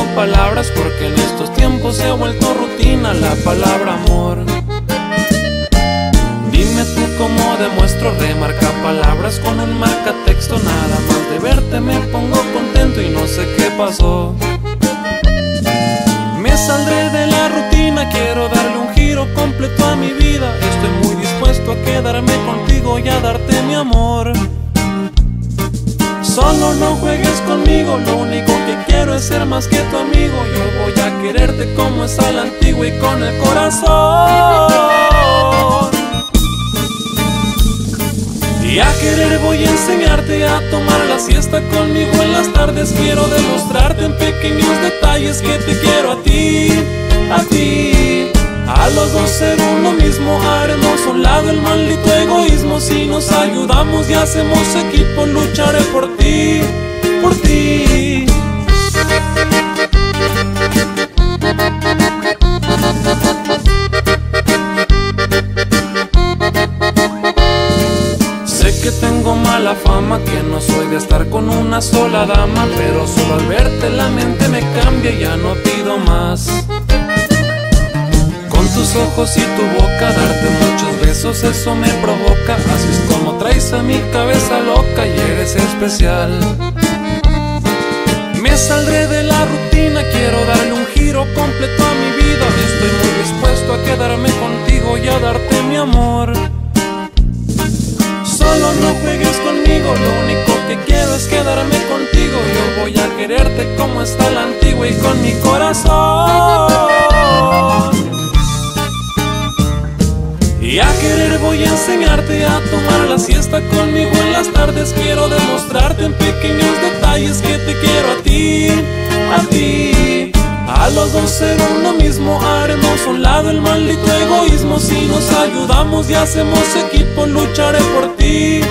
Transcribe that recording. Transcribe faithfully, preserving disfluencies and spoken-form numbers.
palabras porque en estos tiempos se ha vuelto rutina la palabra amor. Dime tú cómo demuestro, remarca palabras con un marcatexto. Nada más de verte me pongo contento y no sé qué pasó. Me saldré de la rutina, quiero darle un giro completo a mi vida. Estoy muy dispuesto a quedarme contigo y a darte mi amor. Solo no juegues conmigo, lo único que quiero es ser más que tu amigo. Yo voy a quererte como es a la antigua y con el corazón. Y a querer voy a enseñarte a tomar la siesta conmigo en las tardes. Quiero demostrarte en pequeños detalles que te quiero a ti, a ti. A los dos ser uno mismo, haremos a un lado el maldito egoísmo. Si nos ayudamos y hacemos equipo, lucharé por ti, por ti. Sé que tengo mala fama, que no soy de estar con una sola dama, pero solo al verte la mente me cambia y ya no pido más. Con tus ojos y tu boca, darte muchos besos, eso me provoca. Así es como traes a mi cabeza loca y eres especial. Me saldré de la rutina, quiero darle un giro completo a mi vida. Estoy muy dispuesto a quedarme contigo y a darte mi amor. Solo no juegues conmigo, lo único que quiero es quedarme contigo. Yo voy a quererte como está la antigua y con mi corazón. Y a querer voy a enseñarte a tomar la siesta conmigo en las tardes. Quiero demostrarte en pequeños detalles que te quiero a ti, a ti. A los dos ser uno mismo, haremos a un lado el maldito egoísmo. Si nos ayudamos y hacemos equipo, lucharé por ti,